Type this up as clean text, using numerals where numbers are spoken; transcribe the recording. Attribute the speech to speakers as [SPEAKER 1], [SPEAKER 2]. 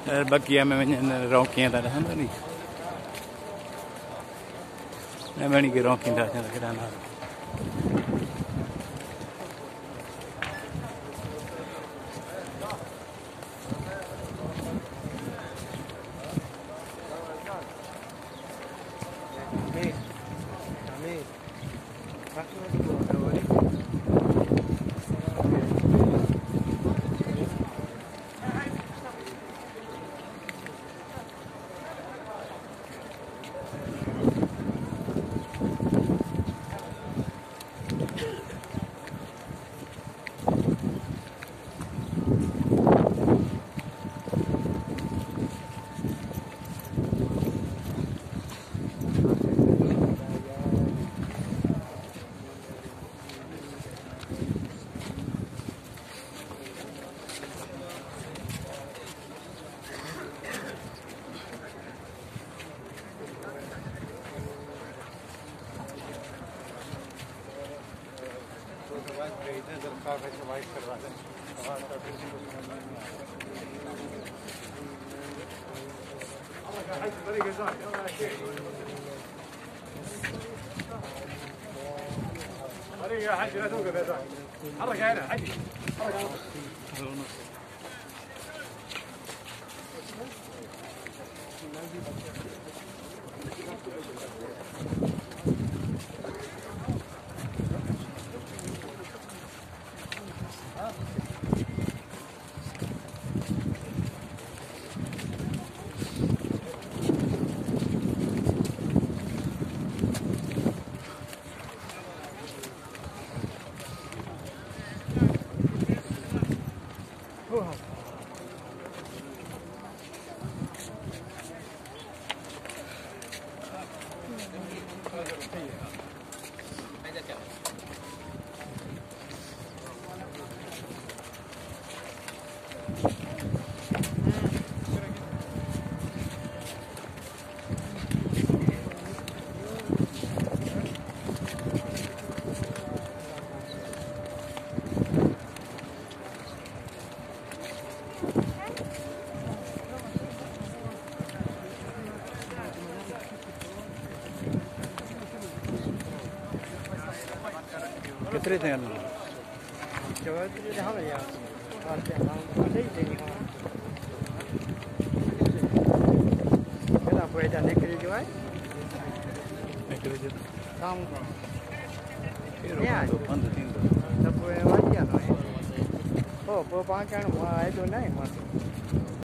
[SPEAKER 1] Bakia me rocking that honey. I'm only get rocking that and get on. कितने थे ना जवाब तो हाँ यार आते हैं हम नहीं देंगे kita boleh dah negeri juga negeri je kamu ya pandu tinggal tak boleh wajib oh perbankan wah itu naik masuk